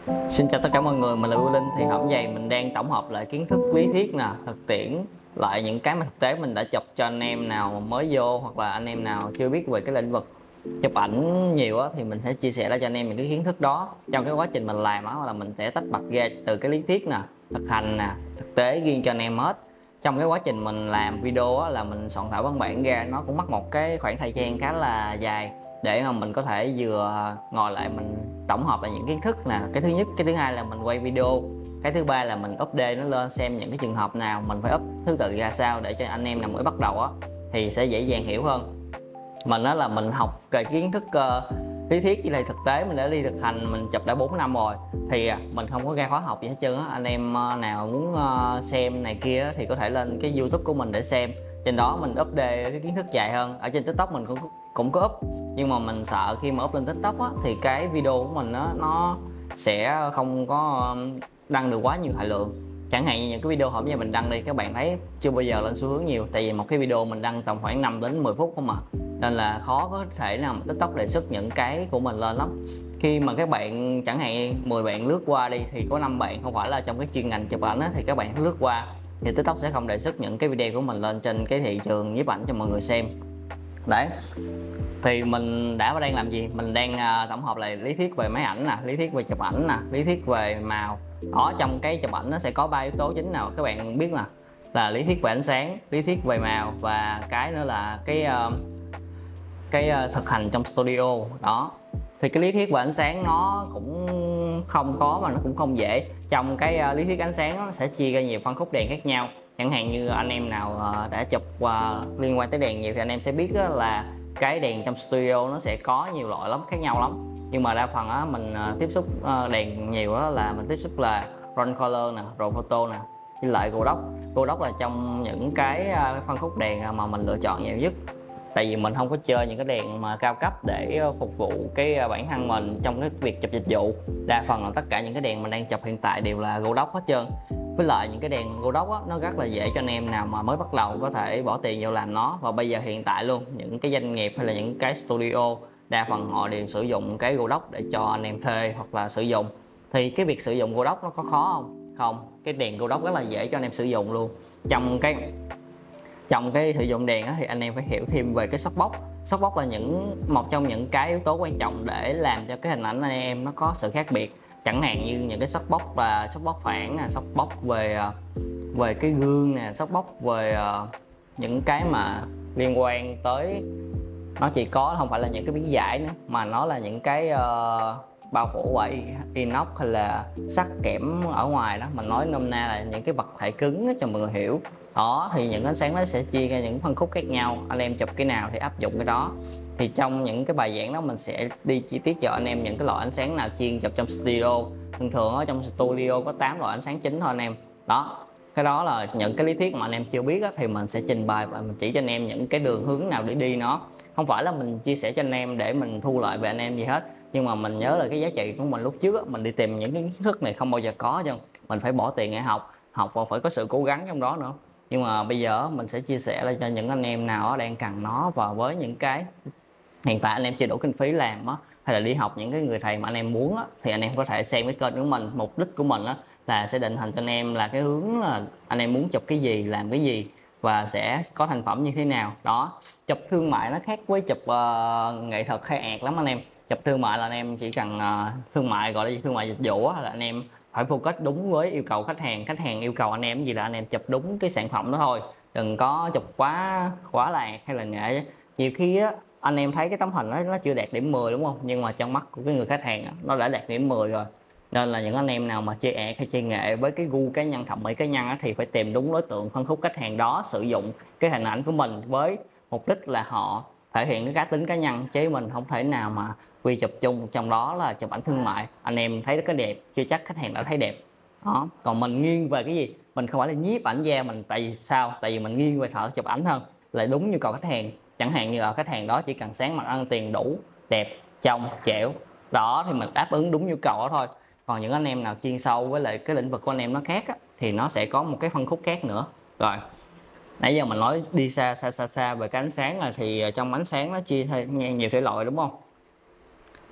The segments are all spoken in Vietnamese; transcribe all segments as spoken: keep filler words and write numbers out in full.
Xin chào tất cả mọi người, mình là Bưu Linh. Thì hôm nay mình đang tổng hợp lại kiến thức lý thuyết nè, thực tiễn, lại những cái mà thực tế mình đã chụp cho anh em nào mới vô hoặc là anh em nào chưa biết về cái lĩnh vực chụp ảnh nhiều á, thì mình sẽ chia sẻ ra cho anh em những cái kiến thức đó. Trong cái quá trình mình làm á là mình sẽ tách bạch ra từ cái lý thuyết nè, thực hành nè, thực tế riêng cho anh em hết. Trong cái quá trình mình làm video á, là mình soạn thảo văn bản ra, nó cũng mất một cái khoảng thời gian khá là dài để mà mình có thể vừa ngồi lại mình tổng hợp lại những kiến thức nè. Cái thứ nhất, cái thứ hai là mình quay video, cái thứ ba là mình update nó lên xem những cái trường hợp nào mình phải up thứ tự ra sao để cho anh em nào mới bắt đầu á thì sẽ dễ dàng hiểu hơn. Mình đó là mình học về kiến thức uh, lý thuyết với lại thực tế, mình đã đi thực hành, mình chụp đã bốn năm rồi thì mình không có ra khóa học gì hết trơn á. Anh em uh, nào muốn uh, xem này kia thì có thể lên cái YouTube của mình để xem, trên đó mình update cái kiến thức dài hơn. Ở trên TikTok mình cũng cũng có up, nhưng mà mình sợ khi mà up lên TikTok á thì cái video của mình á nó sẽ không có đăng được quá nhiều thời lượng. Chẳng hạn như những cái video hôm nay mình đăng đi, các bạn thấy chưa bao giờ lên xu hướng nhiều, tại vì một cái video mình đăng tầm khoảng năm đến mười phút không mà, nên là khó có thể nào TikTok đề xuất những cái của mình lên lắm. Khi mà các bạn chẳng hạn mười bạn lướt qua đi thì có năm bạn không phải là trong cái chuyên ngành chụp ảnh á, thì các bạn lướt qua thì TikTok sẽ không đề xuất những cái video của mình lên trên cái thị trường nhiếp ảnh cho mọi người xem. Đấy, thì mình đã và đang làm gì? Mình đang uh, tổng hợp lại lý thuyết về máy ảnh nè, lý thuyết về chụp ảnh nè, lý thuyết về màu. Ở trong cái chụp ảnh nó sẽ có ba yếu tố chính nào các bạn biết nè, là lý thuyết về ánh sáng, lý thuyết về màu và cái nữa là cái uh, cái uh, thực hành trong studio đó. Thì cái lý thuyết về ánh sáng nó cũng không có mà nó cũng không dễ. Trong cái uh, lý thuyết ánh sáng nó sẽ chia ra nhiều phân khúc đèn khác nhau. Chẳng hạn như anh em nào uh, đã chụp uh, liên quan tới đèn nhiều thì anh em sẽ biết là cái đèn trong studio nó sẽ có nhiều loại lắm, khác nhau lắm. Nhưng mà đa phần á mình uh, tiếp xúc uh, đèn nhiều đó là mình tiếp xúc là Ron Color nè, Pro Photo nè, với lại Godox. Godox là trong những cái uh, phân khúc đèn mà mình lựa chọn nhiều nhất. Tại vì mình không có chơi những cái đèn mà cao cấp để phục vụ cái bản thân mình trong cái việc chụp dịch vụ. Đa phần là tất cả những cái đèn mình đang chụp hiện tại đều là Godox hết trơn. Với lại những cái đèn Godox á, nó rất là dễ cho anh em nào mà mới bắt đầu có thể bỏ tiền vào làm nó. Và bây giờ hiện tại luôn, những cái doanh nghiệp hay là những cái studio đa phần họ đều sử dụng cái Godox để cho anh em thuê hoặc là sử dụng. Thì cái việc sử dụng Godox nó có khó không? Không, cái đèn Godox rất là dễ cho anh em sử dụng luôn. Trong cái trong cái sử dụng đèn thì anh em phải hiểu thêm về cái softbox. Softbox là những một trong những cái yếu tố quan trọng để làm cho cái hình ảnh anh em nó có sự khác biệt. Chẳng hạn như những cái softbox và softbox phản nè, softbox về về cái gương nè, softbox về những cái mà liên quan tới, nó chỉ có không phải là những cái miếng vải nữa mà nó là những cái uh, bao phủ bởi inox hay là sắt kẽm ở ngoài đó. Mình nói nôm na là những cái vật thể cứng cho mọi người hiểu. Đó, thì những ánh sáng nó sẽ chia ra những phân khúc khác nhau, anh em chụp cái nào thì áp dụng cái đó. Thì trong những cái bài giảng đó mình sẽ đi chi tiết cho anh em những cái loại ánh sáng nào chuyên chụp trong studio. Thường thường ở trong studio có tám loại ánh sáng chính thôi anh em. Đó, cái đó là những cái lý thuyết mà anh em chưa biết đó, thì mình sẽ trình bày và mình chỉ cho anh em những cái đường hướng nào để đi nó. Không phải là mình chia sẻ cho anh em để mình thu lợi về anh em gì hết, nhưng mà mình nhớ là cái giá trị của mình lúc trước đó, mình đi tìm những cái kiến thức này không bao giờ có chứ, mình phải bỏ tiền để học học và phải có sự cố gắng trong đó nữa. Nhưng mà bây giờ mình sẽ chia sẻ lại cho những anh em nào đang cần nó, và với những cái hiện tại anh em chưa đủ kinh phí làm á, hay là đi học những cái người thầy mà anh em muốn á, thì anh em có thể xem cái kênh của mình. Mục đích của mình á là sẽ định hình cho anh em là cái hướng là anh em muốn chụp cái gì, làm cái gì và sẽ có thành phẩm như thế nào. Đó, chụp thương mại nó khác với chụp uh, nghệ thuật hay art lắm anh em. Chụp thương mại là anh em chỉ cần uh, thương mại gọi là gì, thương mại dịch vụ á, là anh em phải focus đúng với yêu cầu khách hàng. Khách hàng yêu cầu anh em gì là anh em chụp đúng cái sản phẩm đó thôi, đừng có chụp quá quá là art hay là nghệ. Nhiều khi á anh em thấy cái tấm hình đó nó chưa đạt điểm mười đúng không, nhưng mà trong mắt của cái người khách hàng đó, nó đã đạt điểm mười rồi. Nên là những anh em nào mà chơi art hay chơi nghệ với cái gu cá nhân, thẩm mỹ cá nhân á, thì phải tìm đúng đối tượng phân khúc khách hàng đó, sử dụng cái hình ảnh của mình với mục đích là họ thể hiện cái cá tính cá nhân, chứ mình không thể nào mà quy chụp chung trong đó là chụp ảnh thương mại. Anh em thấy cái đẹp chưa chắc khách hàng đã thấy đẹp đó. Còn mình nghiêng về cái gì, mình không phải là nhiếp ảnh gia mình, tại vì sao, tại vì mình nghiêng về thợ chụp ảnh hơn, lại đúng nhu cầu khách hàng. Chẳng hạn như là khách hàng đó chỉ cần sáng mặt ăn tiền đủ, đẹp, trong, trẻo đó, thì mình đáp ứng đúng nhu cầu đó thôi. Còn những anh em nào chuyên sâu với lại cái lĩnh vực của anh em nó khác á, thì nó sẽ có một cái phân khúc khác nữa. Rồi, nãy giờ mình nói đi xa xa xa xa về cái ánh sáng là thì trong ánh sáng nó chia nhiều thể loại đúng không.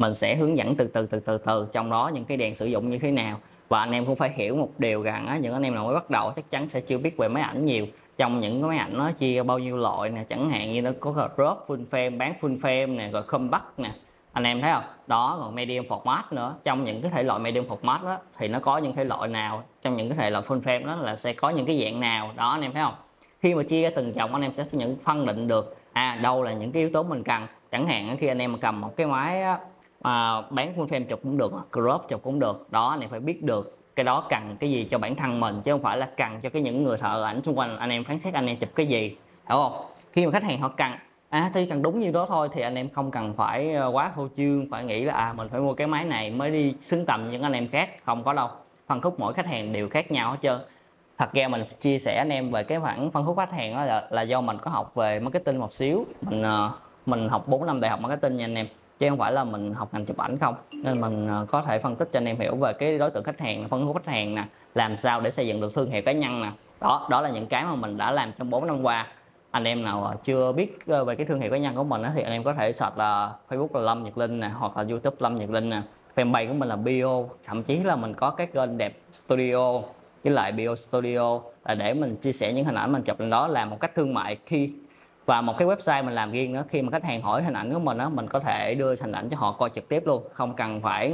mình sẽ hướng dẫn từ từ từ từ từ trong đó những cái đèn sử dụng như thế nào. Và anh em cũng phải hiểu một điều rằng á, những anh em nào mới bắt đầu chắc chắn sẽ chưa biết về máy ảnh nhiều. Trong những cái máy ảnh nó chia bao nhiêu loại nè, chẳng hạn như nó có crop full frame, bán full frame nè, rồi compact nè, anh em thấy không đó, còn medium format nữa. Trong những cái thể loại medium format đó thì nó có những thể loại nào, trong những cái thể loại full frame đó là sẽ có những cái dạng nào đó, anh em thấy không. Khi mà chia ra từng dòng anh em sẽ những phân định được à đâu là những cái yếu tố mình cần. Chẳng hạn khi anh em mà cầm một cái máy à, bán full frame chụp cũng được, crop chụp cũng được đó, anh em phải biết được cái đó cần cái gì cho bản thân mình, chứ không phải là cần cho cái những người thợ ảnh xung quanh anh em phán xét anh em chụp cái gì, hiểu không. Khi mà khách hàng họ cần à thì cần đúng như đó thôi thì anh em không cần phải quá phô trương, phải nghĩ là à mình phải mua cái máy này mới đi xứng tầm với những anh em khác, không có đâu. Phân khúc mỗi khách hàng đều khác nhau hết trơn. Thật ra mình chia sẻ anh em về cái khoảng phân khúc khách hàng đó là, là do mình có học về marketing một xíu, mình mình học bốn năm đại học marketing nha anh em, chứ không phải là mình học ngành chụp ảnh không, nên mình có thể phân tích cho anh em hiểu về cái đối tượng khách hàng, phân khúc khách hàng nè, làm sao để xây dựng được thương hiệu cá nhân nè. Đó đó là những cái mà mình đã làm trong bốn năm qua. Anh em nào chưa biết về cái thương hiệu cá nhân của mình thì anh em có thể search là Facebook là Lâm Nhật Linh nè, hoặc là YouTube Lâm Nhật Linh nè, fanpage của mình là Bio, thậm chí là mình có cái kênh Đẹp Studio với lại Bio Studio là để mình chia sẻ những hình ảnh mình chụp lên đó, làm một cách thương mại. Khi và một cái website mình làm riêng nữa, khi mà khách hàng hỏi hình ảnh của mình đó, mình có thể đưa hình ảnh cho họ coi trực tiếp luôn, không cần phải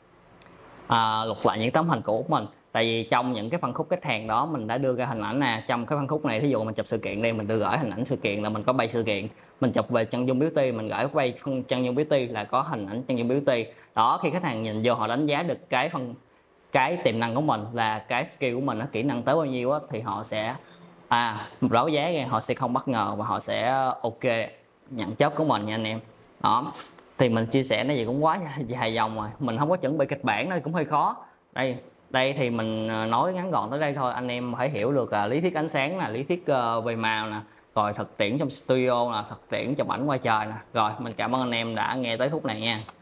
à, lục lại những tấm hình cũ của mình. Tại vì trong những cái phân khúc khách hàng đó mình đã đưa ra hình ảnh nè, trong cái phân khúc này thí dụ mình chụp sự kiện đây, mình đưa gửi hình ảnh sự kiện là mình có bay sự kiện, mình chụp về chân dung beauty mình gửi bay chân dung beauty là có hình ảnh chân dung beauty đó. Khi khách hàng nhìn vô họ đánh giá được cái phần cái tiềm năng của mình, là cái skill của mình, nó kỹ năng tới bao nhiêu á, thì họ sẽ à báo giá ra, họ sẽ không bất ngờ và họ sẽ ok nhận job của mình nha anh em. Đó thì mình chia sẻ nó gì cũng quá dài dòng rồi, mình không có chuẩn bị kịch bản nên cũng hơi khó. Đây đây thì mình nói ngắn gọn tới đây thôi, anh em phải hiểu được là lý thuyết ánh sáng nè, lý thuyết uh, về màu nè, rồi thực tiễn trong studio nè, thực tiễn chụp ảnh ngoài trời nè. Rồi mình cảm ơn anh em đã nghe tới khúc này nha.